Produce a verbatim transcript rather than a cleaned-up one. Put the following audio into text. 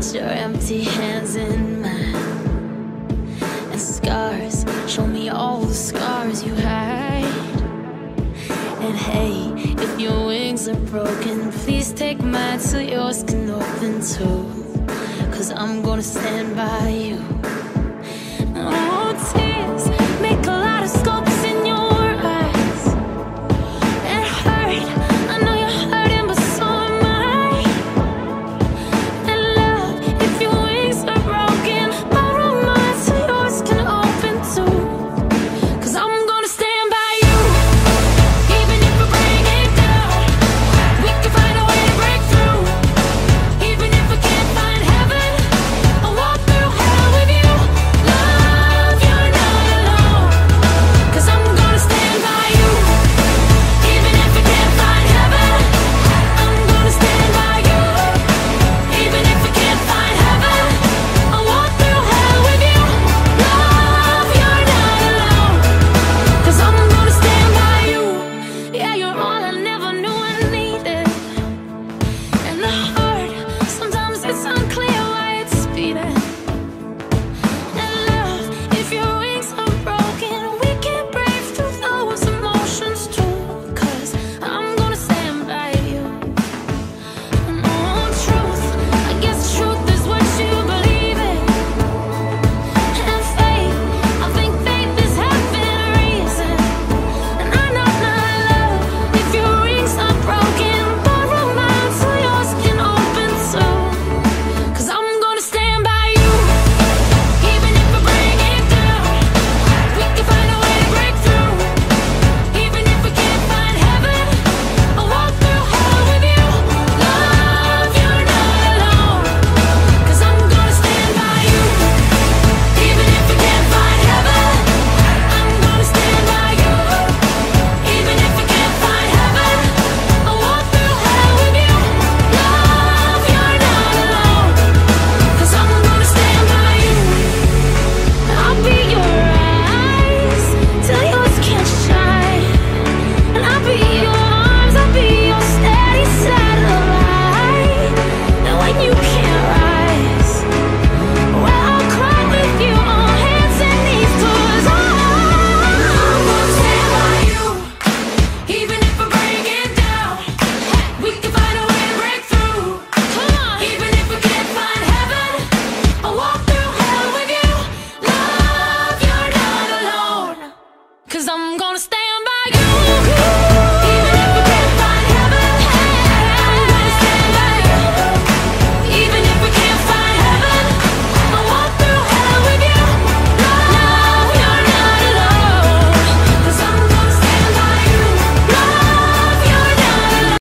your empty hands in mine, and scars, show me all the scars you hide. And hey, if your wings are broken, please take mine so yours can open too. Cause I'm gonna stand by you. Oh, tears make a lot of sculpts in your eyes. It hurt, I know you're hurting, but so am I. And love, if your wings are broken, borrow mine so yours can open too. Cause I'm gonna stand by you, even if we bring it down. We can find a way to break through. Even if we can't find heaven, I'll walk through hell with you. Love, you're not alone. Cause I'm gonna stand by you. Even if we can't find heaven, I'm gonna stand by you. Even if we can't find heaven, I'll walk through hell with you. Love, you're not alone. Cause I'm gonna stand by you. Yeah, you're all I never knew I needed. And I